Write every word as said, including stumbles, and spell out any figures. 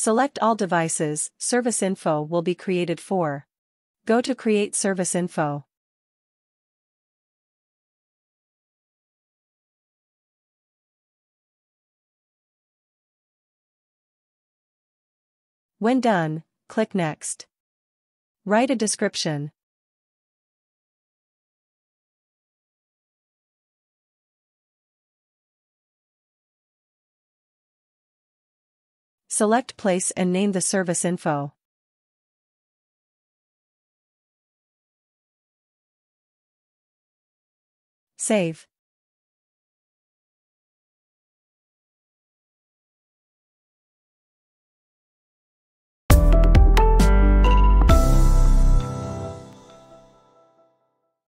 Select all devices, service info will be created for. Go to Create Service Info. When done, click Next. Write a description. Select Place and name the service info. Save.